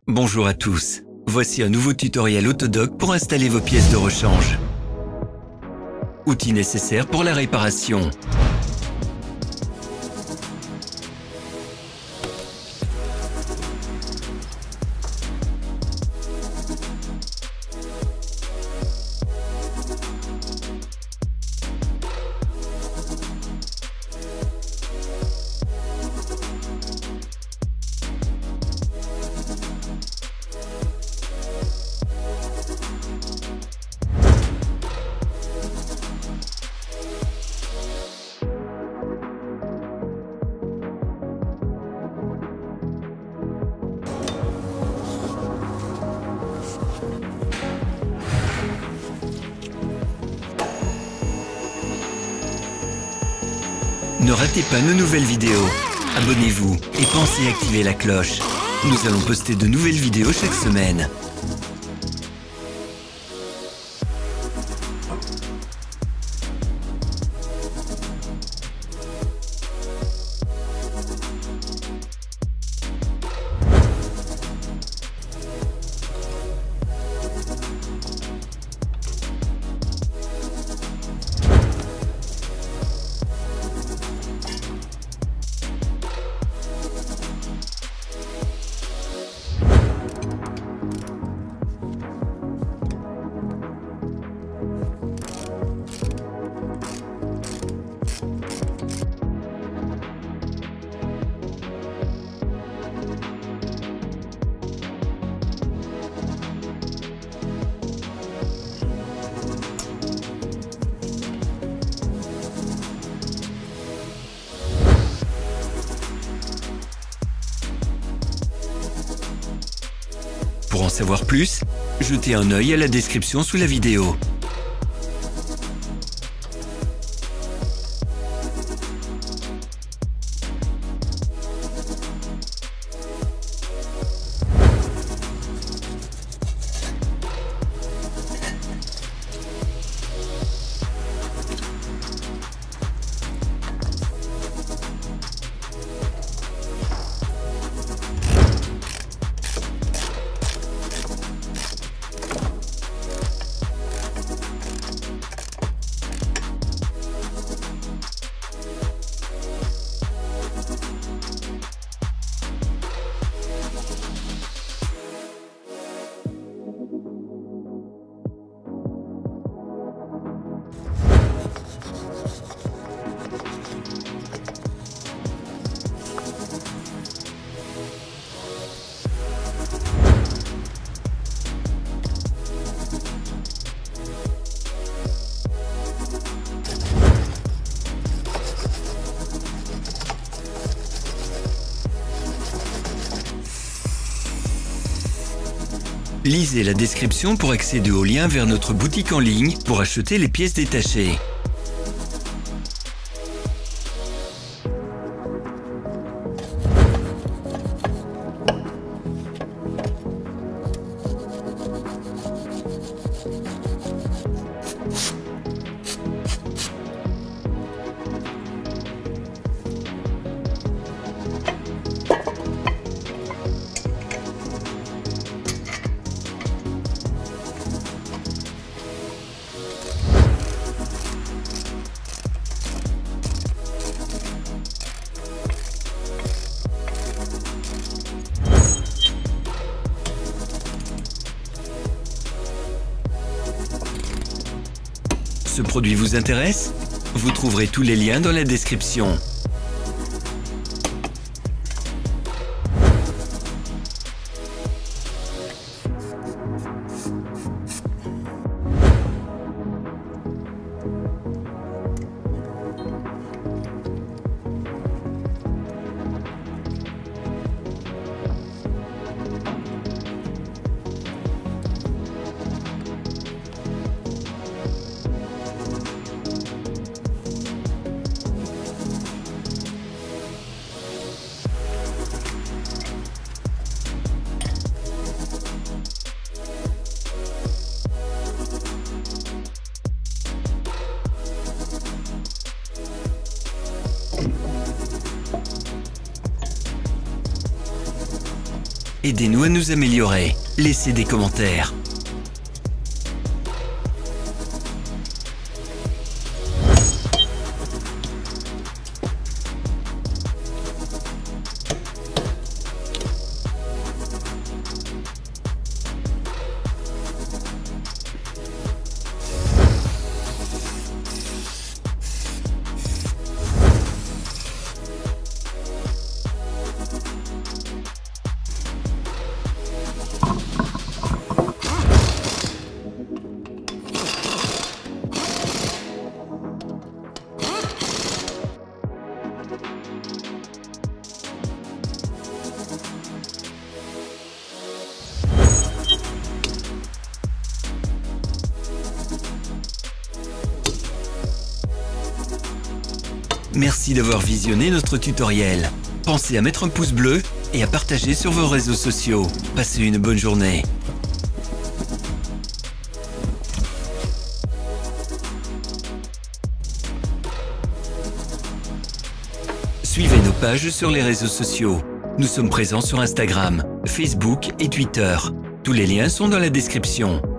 Bonjour à tous. Voici un nouveau tutoriel Autodoc pour installer vos pièces de rechange. Outils nécessaires pour la réparation. Ne ratez pas nos nouvelles vidéos. Abonnez-vous et pensez à activer la cloche. Nous allons poster de nouvelles vidéos chaque semaine. Pour en savoir plus, jetez un œil à la description sous la vidéo. Lisez la description pour accéder au lien vers notre boutique en ligne pour acheter les pièces détachées. Ce produit vous intéresse? Vous trouverez tous les liens dans la description. Aidez-nous à nous améliorer. Laissez des commentaires. Merci d'avoir visionné notre tutoriel. Pensez à mettre un pouce bleu et à partager sur vos réseaux sociaux. Passez une bonne journée. Suivez nos pages sur les réseaux sociaux. Nous sommes présents sur Instagram, Facebook et Twitter. Tous les liens sont dans la description.